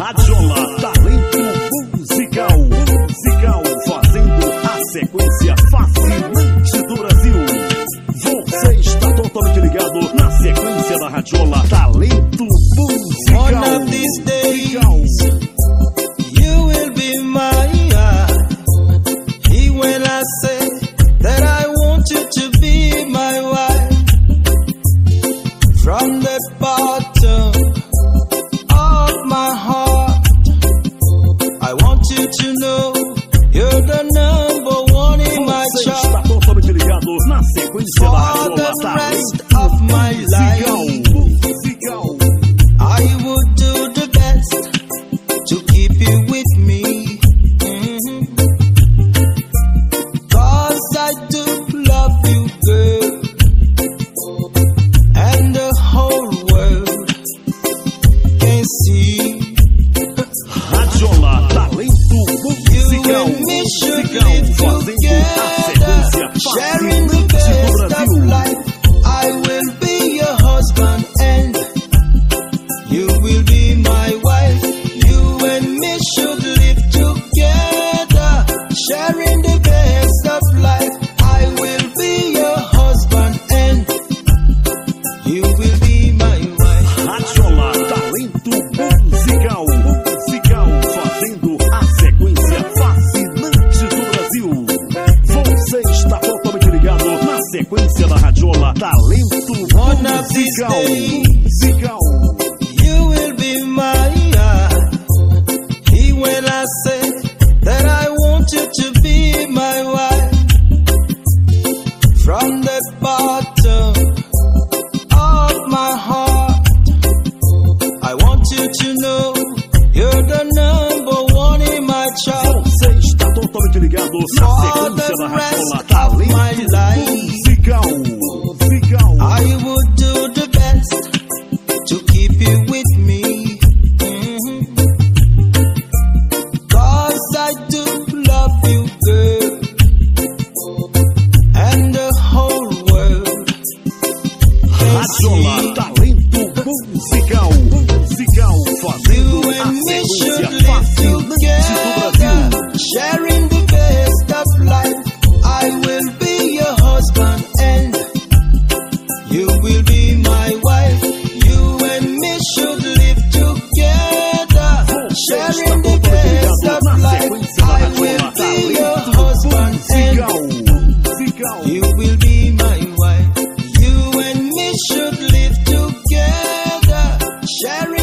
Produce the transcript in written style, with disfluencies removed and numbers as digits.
Radiola, talento musical, fazendo a sequência fascinante do Brasil. Você está totalmente ligado na sequência da Radiola, talento musical. One of these days, you will be mine. When I say that I want you to be my wife, from the bottom of my heart, I want you to know you're the number one in my chart. Está totalmente ligado na sequência da Radiola, for the rest of my life, I would do the best to keep you with me. I do love you, girl, and the whole world can see. Radiola, talento musical, You and me should live together, sharing the best of life. I will be your husband and you will be my wife. You and me should live together, sharing the best of life. I will be your husband and you will be my wife. Radiola, talento musical, fazendo a sequência fascinante do Brasil. Você está totalmente ligado na sequência da Radiola, talento musical. You will be mine. When I say that I want you to be my wife, from the bottom of my heart, I want you to know you're the number one in my chart. Você está totalmente ligado na sequência da Radiola, talento musical. I would do the best to keep you with me. Cause I do love you, girl, and the whole world can Radiola, see. talento musical, fazendo You a and me should sequência live fascinante do together, Brasil. sharing the best of life. I will be your husband and you will be my wife. You and me should live together, sharing the best of life. I will be your husband and you will be my wife. You and me should live together, sharing